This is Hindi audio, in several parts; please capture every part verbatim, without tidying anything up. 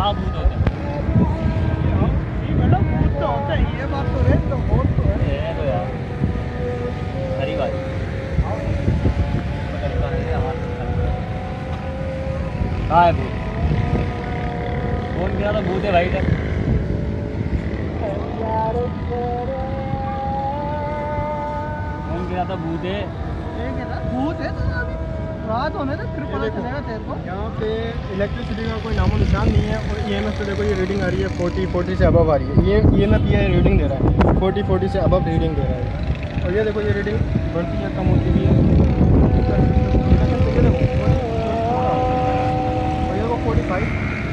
कहाँ भूत होते हैं? मैडम भूत तो होता है, ये बात तो है, तो बहुत तो है। है तो यार हरी बात कहाँ है भूत? कौन गया था भूत है भाई? कौन गया था भूत है? भूत है तो अभी रात होने दे, फिर पता चलेगा तेरे को। यहाँ पे इलेक्ट्रिसिटी का कोई नामो निशान नहीं है। और ईएमएफ पे देखो ये रीडिंग आ रही है फोर्टी फोर्टी से अबव आ रही है। ये ईएमएफ ये रीडिंग दे रहा है फोर्टी फोर्टी से अबव रीडिंग दे रहा है। और ये देखो ये रीडिंग बढ़ती है कम होती भी है। और ये वो फोर्टी फाइव।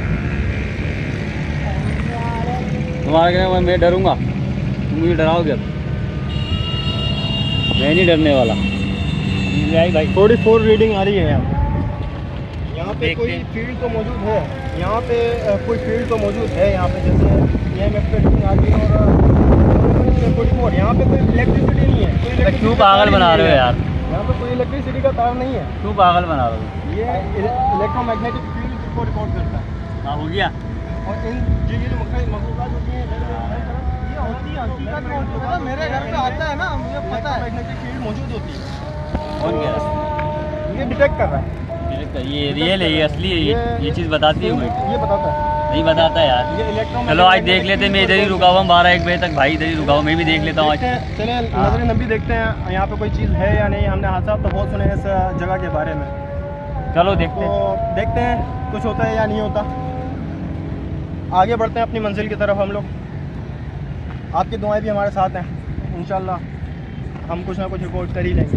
तुम्हारा क्या मैं डरूंगा? तुम मुझे डराओगे? मैं नहीं डरने वाला। भाई फोर्टी फोर रीडिंग आ रही है यहाँ। यहाँ पे कोई फील्ड तो मौजूद है, यहाँ पे कोई फील्ड तो मौजूद है। यहाँ पे जैसे ईएमएफ पे रीडिंग आ रही है और फोर्टी फोर। यहाँ पे कोई इलेक्ट्रिसिटी नहीं है। क्यों पागल बना रहे हो यार? यहाँ पे कोई इलेक्ट्रिसिटी का तार नहीं है। क्यों पागल बना रहे हो? ये इलेक्ट्रोमैग्नेटिक फील्ड को रिकॉर्ड करता है। हाँ हो गया। और इन जो ये जो मखलूक़ात होती हैं ये होती है हकीकत में होती है। मेरे घर पे आता है ना, मुझे पता है। मैग्नेटिक फील्ड मौजूद होती है। कौन कह रहा है? ये डिटेक्ट कर रहा है। ये रियल है, ये असली है, ये ये चीज़ बताती है मुझे। ये बताता है। नहीं बताता यार। ये इलेक्ट्रो चलो आज देख लेते हैं। मैं इधर ही रुका हुआ हूँ बारह एक बजे तक। भाई इधर ही रुका हुआ, मैं भी देख लेता हूँ आज। चले नजर नबी देखते हैं यहाँ पे कोई चीज़ है या नहीं। हमने हादसा तो बहुत सुने हैं इस जगह के बारे में। चलो देखते तो हैं। देखते हैं कुछ होता है या नहीं होता। आगे बढ़ते हैं अपनी मंजिल की तरफ हम लोग। आपकी दुआएं भी हमारे साथ हैं। इंशाल्लाह हम कुछ ना कुछ रिपोर्ट कर ही लेंगे।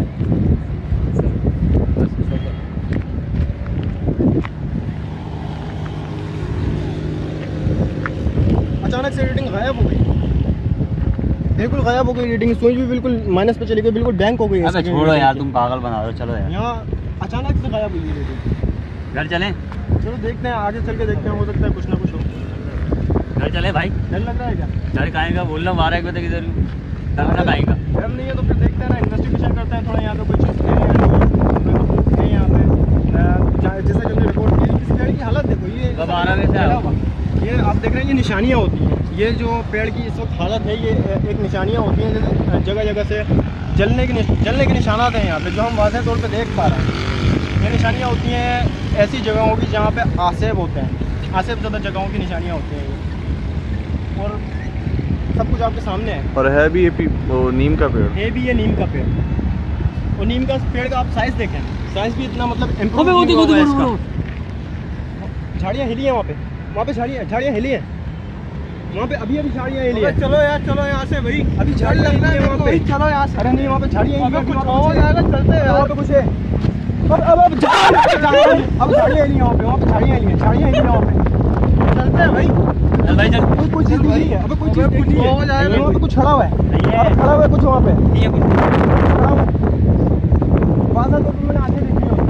अचानक से रीडिंग गायब हो गई, बिल्कुल गायब हो गई रीडिंग। स्विच भी बिल्कुल माइनस पे चली गई, बिल्कुल बैंक हो गई। अबे छोड़ो यार, तुम पागल बना रहे हो। चलो यार, यहाँ अचानक से गायब हुई रीडिंग। घर चलें? चलो देखते हैं, आगे चल के देखते हैं, हो सकता है कुछ ना कुछ हो। घर चले भाई? डर लग रहा है क्या? घर खाएगा बोल रहा हूँ बारह एक बजे तक इधर डर ना खाएगा। डर नहीं है तो फिर देखते हैं ना, इन्वेस्टिगेशन करते हैं थोड़ा। यहाँ पे कोई चीज़ है या नहीं है यहाँ पे। जैसे कि हमने रिपोर्ट की, इस पेड़ की हालत देखो। ये बारह बजे से ये आप देख रहे हैं, ये निशानियाँ होती हैं। ये जो पेड़ की इस वक्त हालत है, ये एक निशानियाँ होती हैं। जैसे जगह जगह से जलने के जलने के निशानात हैं यहाँ पे, जो हम वाज़ेह तौर पे देख पा रहे हैं। ये निशानियाँ होती हैं ऐसी जगहों की जहाँ पे आसेब होते हैं। आसेब ज़्यादा जगहों की निशानियाँ होती हैं। और सब कुछ आपके सामने है। और है भी ये वो नीम का पेड़ है भी ये नीम का पेड़। और नीम का पेड़ का आप साइज़ देखें, साइज़ भी इतना मतलब इम्प्रूव हुआ है इसका। झाड़ियाँ हिली हैं वहाँ पे, वहाँ पे झाड़ियाँ झाड़ियाँ हिली हैं वहाँ पे। अभी अभी झाड़ियाँ हिली हैं। चलो यार, चलो यहाँ से भाई। अभी झाड़ियाँ हिली हैं वहाँ पे। चलो यहाँ से। अरे नहीं, वहाँ पे झाड़ियाँ हिली हैं। कुछ हो जाएगा, चलते हैं। वहाँ पे कुछ है। अब अब अब अब झाड़ियाँ हिली हैं वहाँ पे। वहाँ पे झाड़ियाँ हिली हैं, झाड़ियाँ हिली हैं वहाँ पे। चलते हैं भाई। चल भाई चल। कोई कोई चीज़ नहीं है। अबे कोई चीज़ कुछ नहीं हो जाएगा। है। वहाँ पे कुछ खड़ा हुआ है। नहीं है। अब खड़ा हुआ है कुछ वहाँ पे। नहीं है कुछ। खड़ा हुआ है। वहाँ से तो मैंने आगे देखी हो।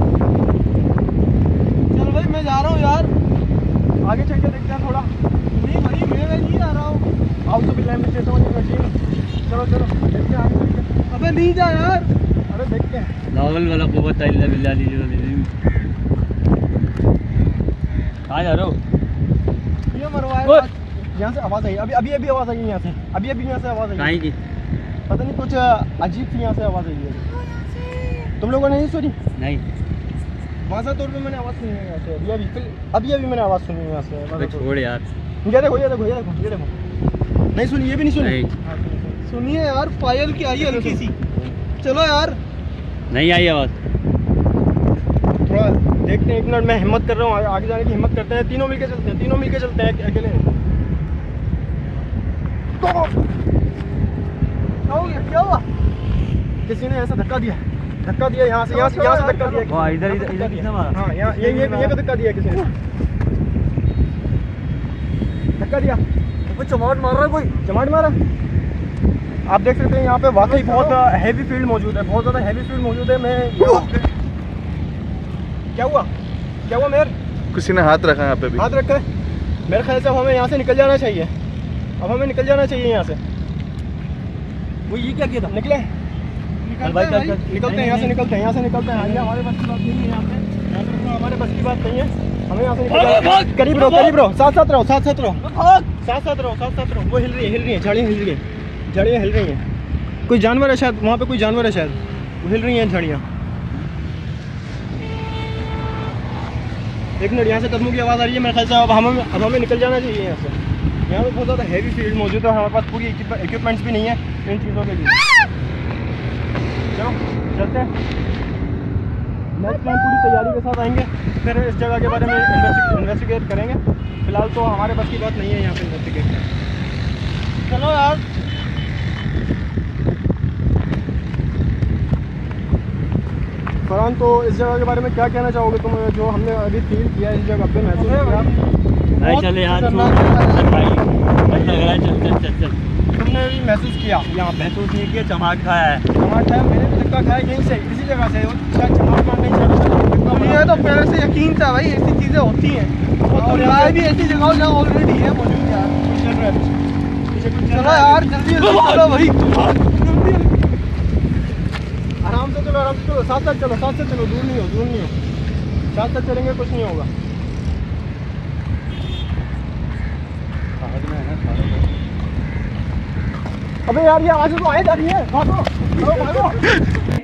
चल भाई, मैं जा रहा हूँ यार। आगे चल के देखते हैं थोड़ा। नहीं भाई, मैं नहीं जा रहा हूँ। आओ तो बिल्लाह में चलते हैं मशीन। चलो चलो देखते हैं आगे चल के। अबे नहीं जा यार। अरे देखते हैं। नावल वाला कुव्वत इल्ला बिल्लाह लीजिए। कहाँ जा रहे हो? ये मरवाया। यहाँ से आवाज़ आई। अभी अभी अभी आवाज़ आई है यहाँ से। अभी अभी यहाँ से आवाज़ आई। कहीं की? पता नहीं, कुछ अजीब थी यहाँ से आवाज़ आई है। तुम लोगों ने नहीं सुनी? नहीं। वाज़ा तौर पे मैंने आवाज़ सुनी है यहाँ से। अभी अभी अभी अभी मैंने आवाज़ सुनी है यहाँ से। अबे छोड़ यार। ये देखो ये देखो ये देखो ये देखो। नहीं सुनी? ये भी नहीं सुनी? नहीं। हाँ, सुनी, सुनी। सुनिए यार, पायल की आई हल्की सी। चलो यार। नहीं आई आवाज़। थोड़ा देखते हैं, एक मिनट मैं हिम्मत कर रहा हूँ। आगे जाने की हिम्मत करते हैं। तीनों मिलके चलते हैं, तीनों मिलके चलते हैं अकेले। क्या हो गया? क्या हुआ? किसी ने ऐसा धक्का दिया, धक्का दिया यहाँ से यहाँ से यहाँ से धक्का दिया। वाह, इधर इधर इधर किसने मारा? हाँ यहाँ ये ये ये धक्का दिया किसी ने, धक्का दिया। कोई चमाट मार रहा है, कोई चमाट मारा। आप देख सकते हैं यहाँ पे वाकई बहुत हैवी फील्ड मौजूद है, बहुत ज़्यादा हैवी फील्ड मौजूद है। मैं क्या हुआ क्या हुआ मेर? किसी ने हाथ रखा है यहाँ पे भी। हाथ रखा है? मेरे ख्याल से अब हमें यहाँ से निकल जाना चाहिए। अब हमें निकल जाना चाहिए यहाँ से। वो ये क्या किया था? निकले चल भाई चल चल। निकलते हैं यहाँ से, निकलते हैं यहाँ से निकलते हैं। हाँ, ये हमारे बस की बात नहीं है। यहाँ पे यहाँ पे हमारे बस की बात नहीं है। हमें यहाँ से निकल जाना है। करीब रहो करीब रहो, साथ साथ रहो साथ साथ रहो साथ साथ रहो साथ साथ रहो। वो हिल रही है हिल रही है झाड़ियाँ हिल रही हैं झाड़ियाँ हिल रही हैं। कोई जानवर है शायद वहाँ पे, कोई जानवर है शायद, वो हिल रही हैं झाड़ियाँ। एक मिनट, यहाँ से कदमों की आवाज़ आ रही है मेरे ख्याल से। अब हमें अब हमें निकल जाना चाहिए यहाँ से। यहाँ पे बहुत ज़्यादा हैवी फील्ड मौजूद है, हमारे पास पूरी इक्विपमेंट्स भी नहीं है इन चीज़ों के लिए। चलो चलते हैं, नेक्स्ट टाइम पूरी तैयारी के साथ आएंगे, फिर इस जगह के बारे में इन्वेस्टिगेट करेंगे। फिलहाल तो हमारे बस की बात नहीं है यहाँ पे इन्वेस्टिगेट करना। चलो यार। फरहान, तो इस जगह के बारे में क्या कहना चाहोगे तुम, जो हमने अभी फील किया इस जगह पे महसूस किया? भाई चले यार, चल भाई, भाई लग रहा है, चल चल चल चल। तुमने भी महसूस किया यहाँ पे? महसूस नहीं किया, चमाट खाया है। चमाट खाया, मैंने भी धक्का खाया यहीं से, इसी जगह से। शायद चमाट मारने की जगह से मुझे तो पहले से यकीन था भाई ऐसी चीजें होती हैं, और यहाँ भी ऐसी जगह जहाँ ऑलरेडी है मौजूद यार। चलो यार जल्दी जल्दी चलो भाई, आराम से चलो आराम से चलो, साथ साथ चलो साथ साथ चलो, दूर नहीं हो दूर नहीं हो, साथ साथ चलेंगे कुछ नहीं होगा। अबे यार ये आवाज़ तो आए जा रही है, भागो भागो भागो।